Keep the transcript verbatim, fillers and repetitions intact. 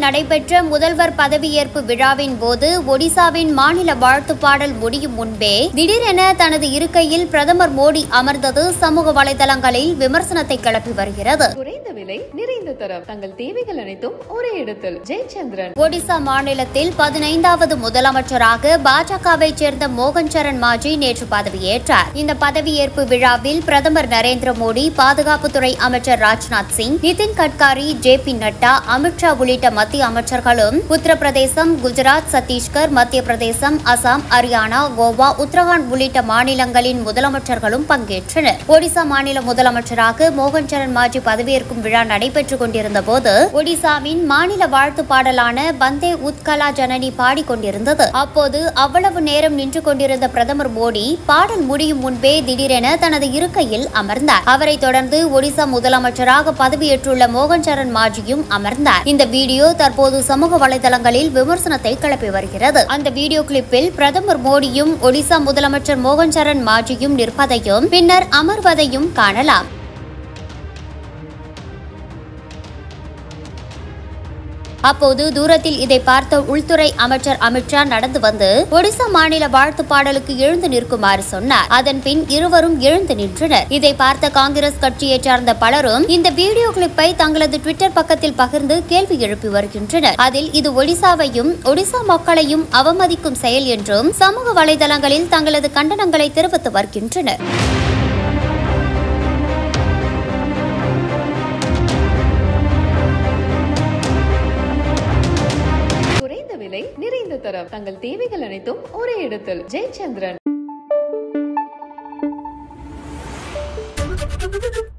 நடைபெற்ற முதல்வர் பதவியேற்பு விழாவின் போது ஒடிசாவின் மாநில வாழ்த்து பாடல் முடியும் முன்பே திடீரென தனது இருக்கையில் பிரதமர் மோடி அமர்ந்தது சமூக வலைதளங்களில் விமர்சனத்தை கிளப்பி வருகிறது. குறைந்த விலை நிறைந்த தரம், தங்கள் தேவைகள் அனைத்தும் ஒரே இடத்தில். ஜெயச்சந்திரன். ஒடிசா மாநிலத்தில் பதினைந்தாவது முதலமைச்சராக பாஜகவை சேர்ந்த மோகன் சரண் மாஜி நேற்று பதவியேற்றார். இந்த பதவியேற்பு விழாவில் பிரதமர் நரேந்திர மோடி, பாதுகாப்புத்துறை அமைச்சர் ராஜ்நாத் சிங், நிதின் கட்காரி, ஜே பி நட்டா, அமித்ஷா உள்ளிட்ட மத்திய அமைச்சர்களும் உத்தரப்பிரதேசம், குஜராத், சத்தீஸ்கர், மத்திய பிரதேசம், அசாம், ஹரியானா, கோவா, உத்தரகாண்ட் உள்ளிட்ட மாநிலங்களின் முதலமைச்சர்களும் பங்கேற்றனர். ஒடிசா மாநில முதலமைச்சராக மோகன் சரண் மாஜி பதவியேற்கும் விழா நடைபெற்றுக் கொண்டிருந்த போது ஒடிசாவின் மாநில வாழ்த்து பாடலான வந்தே உத்கலா ஜனனி பாடிக்கொண்டிருந்தது. அப்போது அவ்வளவு நேரம் நின்று கொண்டிருந்த பிரதமர் மோடி பாடல் முடியும் முன்பே திடீரென தனது இருக்கையில் அமர்ந்தார். அவரை தொடர்ந்து ஒடிசா முதலமைச்சராக பதவியேற்றுள்ள மோகன் சரண் மாஜியும் அமர்ந்தார். இந்த வீடியோ தற்போது சமூக வலைதளங்களில் விமர்சனத்தை கிளப்பி வருகிறது. அந்த வீடியோ கிளிப்பில் பிரதமர் மோடியும் ஒடிசா முதலமைச்சர் மோகன் சரண் மாஜியும் நிற்பதையும் பின்னர் அமர்வதையும் காணலாம். அப்போது தூரத்தில் இதை பார்த்த உள்துறை அமைச்சர் அமித்ஷா நடந்து வந்து ஒடிசா மாநில வாழ்த்து பாடலுக்கு எழுந்து நிற்குமாறு சொன்னார். அதன் பின் இருவரும் எழுந்து நின்றனர். இதை பார்த்த காங்கிரஸ் கட்சியை சார்ந்த பலரும் இந்த வீடியோ கிளிப்பை தங்களது ட்விட்டர் பக்கத்தில் பகிர்ந்து கேள்வி எழுப்பி வருகின்றனர். அதில் இது ஒடிசாவையும் ஒடிசா மக்களையும் அவமதிக்கும் செயல் என்றும் சமூக வலைதளங்களில் தங்களது கண்டனங்களை தெரிவித்து வருகின்றனர். நிறைந்த தரம், தங்கள் தேவைகள் அனைத்தும் ஒரே இடத்தில். ஜெயச்சந்திரன்.